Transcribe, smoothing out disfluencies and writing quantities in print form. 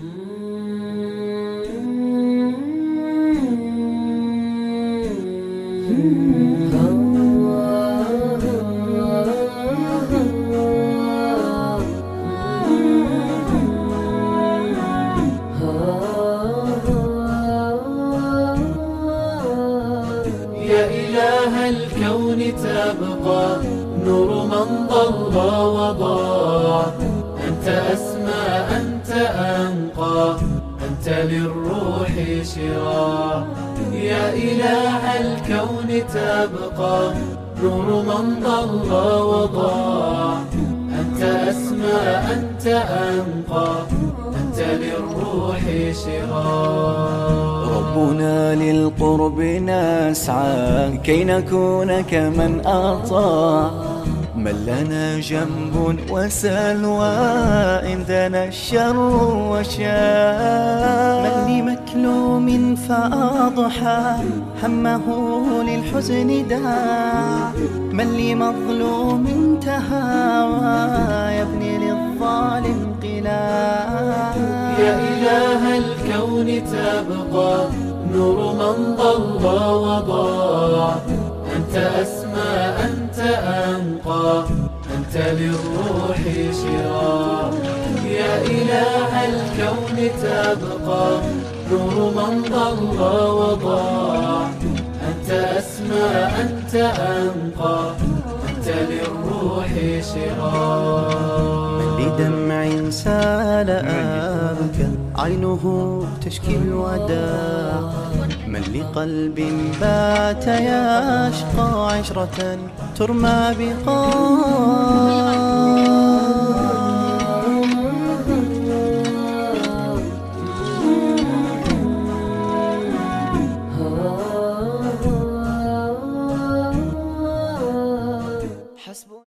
يا إله الكون تبقى نور من ضل وضاع، أنت أسمى أنت أنقى أنت للروح شراع. يا إله الكون تبقى نور من ضل وضاع، أنت أسمى أنت أنقى أنت للروح شراع. ربنا للقرب نسعى كي نكون كمن أطاع، من لنا جنب وسلوى إن دنا الشر وشاء، من لمكلوم فأضحى همه للحزن داع، من لمظلوم تهاوى يبني للظالم قلاع. يا إله الكون تبقى نور من ضل وضاع، أنت أسمى أنت أنقى أنت للروح شراع. يا إله الكون تبقى نور من ضل وضاع، أنت أسمى أنت أنقى أنت للروح شراع. من لدمع سال أبكى عينه تشكي الوداع، من لقلب بات يشقى عشرة ترمى بقاع.